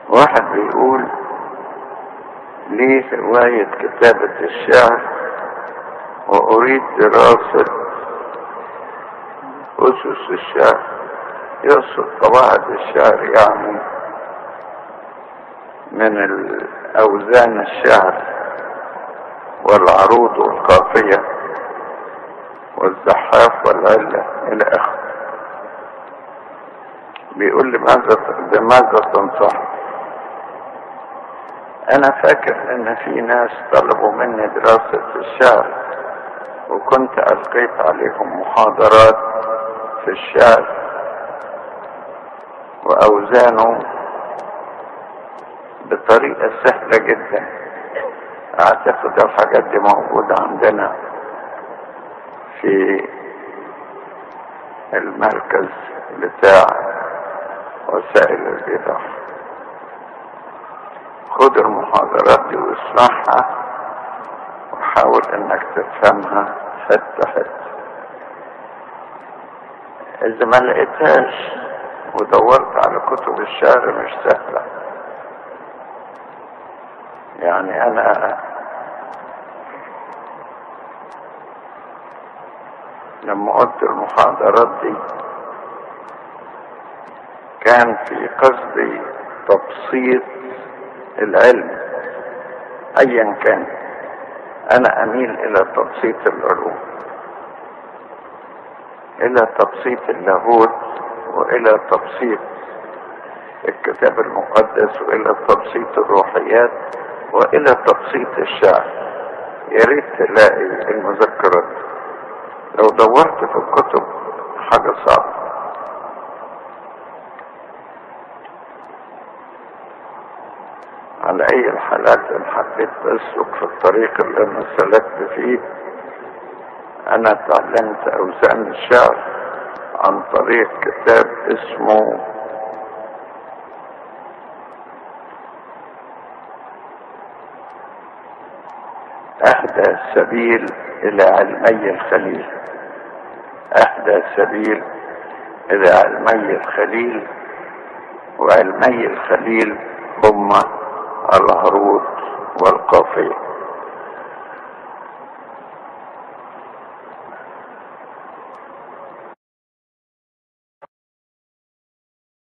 واحد بيقول لي هواية كتابة الشعر وأريد دراسة أسس الشعر. يقصد قواعد الشعر، يعني من أوزان الشعر والعروض والقافية والزحاف والعلة إلى آخره. بيقول لي بماذا تنصح؟ أنا فاكر إن في ناس طلبوا مني دراسة الشعر، وكنت ألقيت عليهم محاضرات في الشعر وأوزانه بطريقة سهلة جدا. أعتقد الحاجات دي موجودة عندنا في المركز بتاع وسائل الإيضاح. خد المحاضرات دي واسمعها وحاول انك تفهمها حتة حتة. اذا ما لقيتهاش ودورت على كتب الشعر مش سهلة. يعني انا لما قلت المحاضرات دي كان في قصدي تبسيط العلم ايا كان. انا اميل الى تبسيط العلوم، الى تبسيط اللاهوت، والى تبسيط الكتاب المقدس، والى تبسيط الروحيات، والى تبسيط الشعر. يا ريت تلاقي المذكرات. لو دورت في الكتب حاجة صعبة. على اي الحالات ان حبيت اسلك في الطريق اللي انا سلكت فيه، انا اتعلمت اوزان الشعر عن طريق كتاب اسمه احدى السبيل الى علمي الخليل. احدى السبيل الى علمي الخليل، وعلمي الخليل هما العروض والقافية.